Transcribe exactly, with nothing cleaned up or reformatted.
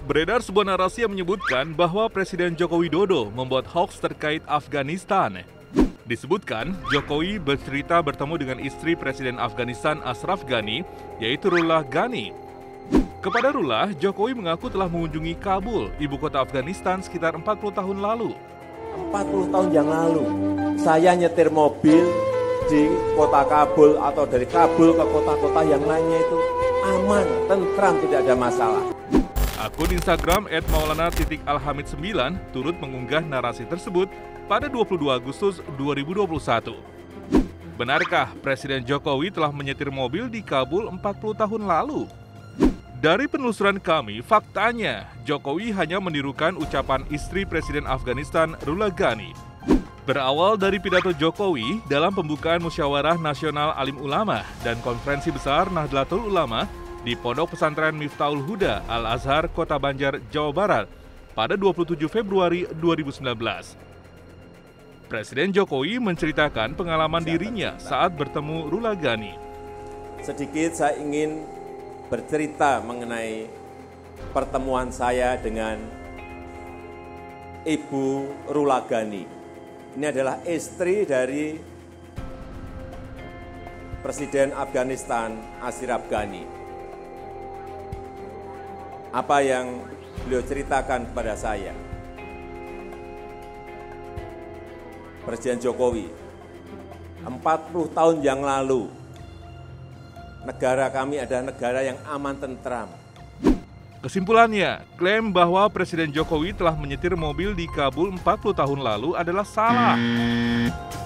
Beredar sebuah narasi yang menyebutkan bahwa Presiden Joko Widodo membuat hoax terkait Afghanistan. Disebutkan, Jokowi bercerita bertemu dengan istri Presiden Afghanistan Ashraf Ghani, yaitu Rullah Ghani. Kepada Rullah, Jokowi mengaku telah mengunjungi Kabul, ibu kota Afghanistan sekitar empat puluh tahun lalu. empat puluh tahun yang lalu, saya nyetir mobil di kota Kabul atau dari Kabul ke kota-kota yang lainnya itu aman, tentram, tidak ada masalah. Akun Instagram et maulana titik alhamid sembilan turut mengunggah narasi tersebut pada dua puluh dua Agustus dua ribu dua puluh satu. Benarkah Presiden Jokowi telah menyetir mobil di Kabul empat puluh tahun lalu? Dari penelusuran kami, faktanya Jokowi hanya menirukan ucapan istri Presiden Afghanistan Rullah Ghani. Berawal dari pidato Jokowi dalam pembukaan Musyawarah Nasional Alim Ulama dan Konferensi Besar Nahdlatul Ulama di Pondok Pesantren Miftahul Huda Al-Azhar, Kota Banjar, Jawa Barat pada dua puluh tujuh Februari dua ribu sembilan belas. Presiden Jokowi menceritakan pengalaman dirinya saat bertemu Rullah Ghani. Sedikit saya ingin bercerita mengenai pertemuan saya dengan Ibu Rullah Ghani. Ini adalah istri dari Presiden Afghanistan Ashraf Ghani. Apa yang beliau ceritakan kepada saya? Presiden Jokowi, empat puluh tahun yang lalu, negara kami adalah negara yang aman tentram. Kesimpulannya, klaim bahwa Presiden Jokowi telah menyetir mobil di Kabul empat puluh tahun lalu adalah salah.